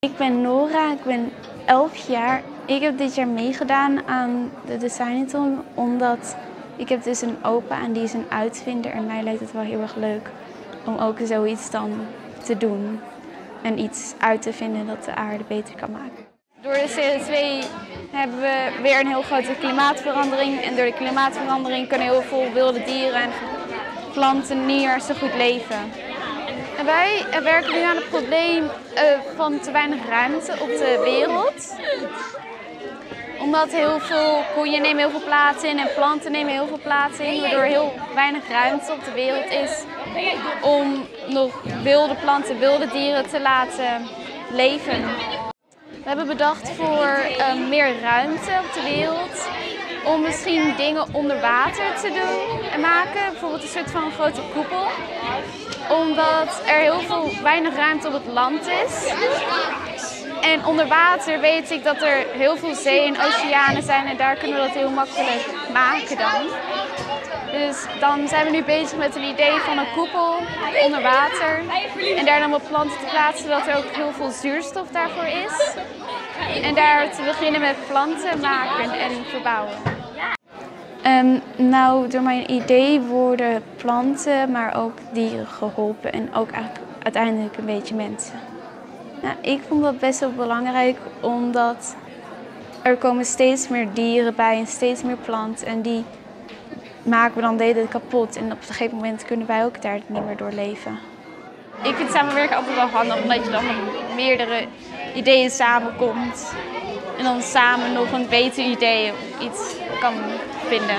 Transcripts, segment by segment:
Ik ben Nora, ik ben 11 jaar. Ik heb dit jaar meegedaan aan de Designathon omdat ik heb dus een opa en die is een uitvinder en mij lijkt het wel heel erg leuk om ook zoiets dan te doen en iets uit te vinden dat de aarde beter kan maken. Door de CO2 hebben we weer een heel grote klimaatverandering en door de klimaatverandering kunnen heel veel wilde dieren en planten niet meer zo goed leven. En wij werken nu aan het probleem van te weinig ruimte op de wereld. Omdat heel veel koeien nemen heel veel plaats in en planten nemen heel veel plaats in, waardoor heel weinig ruimte op de wereld is om nog wilde planten, wilde dieren te laten leven. We hebben bedacht voor meer ruimte op de wereld om misschien dingen onder water te doen en maken. Bijvoorbeeld een soort van grote koepel. Omdat er weinig ruimte op het land is. En onder water weet ik dat er heel veel zee en oceanen zijn en daar kunnen we dat heel makkelijk maken dan. Dus dan zijn we nu bezig met een idee van een koepel onder water. En daar dan wat planten te plaatsen zodat er ook heel veel zuurstof daarvoor is. En daar te beginnen met planten maken en verbouwen. Nou, door mijn idee worden planten, maar ook dieren geholpen en ook eigenlijk uiteindelijk een beetje mensen. Nou, ik vond dat best wel belangrijk omdat er komen steeds meer dieren bij en steeds meer planten en die maken we dan de hele tijd kapot en op een gegeven moment kunnen wij ook daar niet meer door leven. Ik vind samenwerken altijd wel handig omdat je dan met meerdere ideeën samenkomt en dan samen nog een beter idee of iets kan vinden.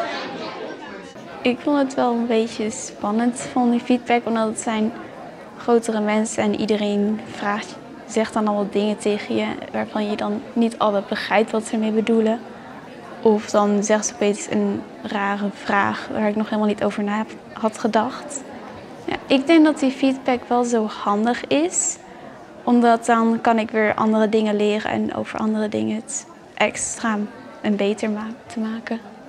Ik vond het wel een beetje spannend van die feedback, omdat het zijn grotere mensen en iedereen zegt dan al wat dingen tegen je waarvan je dan niet altijd begrijpt wat ze ermee bedoelen. Of dan zegt ze opeens een rare vraag waar ik nog helemaal niet over na had gedacht. Ja, ik denk dat die feedback wel zo handig is, omdat dan kan ik weer andere dingen leren en over andere dingen het extra en beter te maken.